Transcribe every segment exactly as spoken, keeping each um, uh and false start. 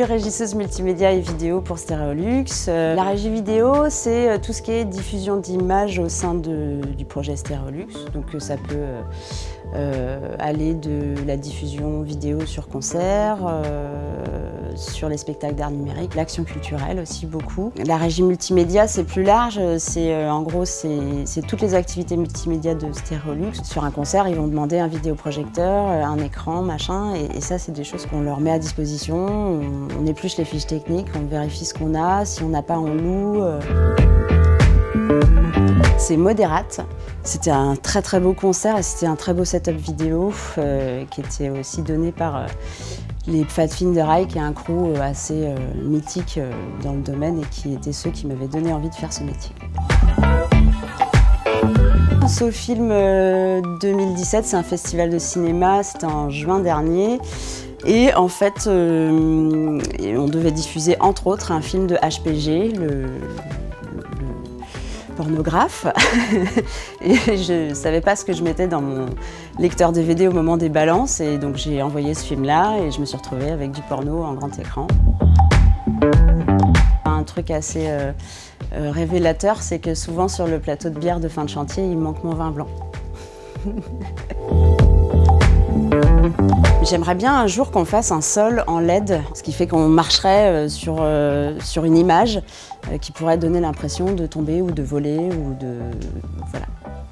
régisseuse multimédia et vidéo pour Stereolux. La régie vidéo, c'est tout ce qui est diffusion d'images au sein de, du projet Stereolux. Donc ça peut euh, aller de la diffusion vidéo sur concert, euh, sur les spectacles d'art numérique, l'action culturelle aussi beaucoup. La régie multimédia, c'est plus large. C'est euh, en gros, c'est toutes les activités multimédia de Stereolux. Sur un concert, ils vont demander un vidéoprojecteur, un écran, machin, et, et ça, c'est des choses qu'on leur met à disposition. On, on épluche les fiches techniques, on vérifie ce qu'on a. Si on n'a pas, on loue. Euh... C'est Modérate. C'était un très très beau concert et c'était un très beau setup vidéo euh, qui était aussi donné par euh, les Pfadfinder de Rail, qui est un crew assez euh, mythique euh, dans le domaine et qui étaient ceux qui m'avaient donné envie de faire ce métier. SoFilm euh, deux mille dix-sept, c'est un festival de cinéma, c'était en juin dernier. Et en fait, euh, on devait diffuser entre autres un film de H P G, le, le, le pornographe. Et je ne savais pas ce que je mettais dans mon lecteur D V D au moment des balances. Et donc j'ai envoyé ce film-là et je me suis retrouvée avec du porno en grand écran. Un truc assez euh, euh, révélateur, c'est que souvent sur le plateau de bière de fin de chantier, il manque mon vin blanc. J'aimerais bien un jour qu'on fasse un sol en L E D, ce qui fait qu'on marcherait sur, euh, sur une image euh, qui pourrait donner l'impression de tomber ou de voler ou de... voilà.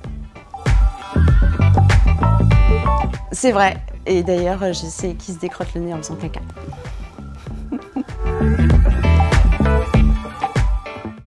C'est vrai, et d'ailleurs je sais qui se décrotte le nez en faisant caca.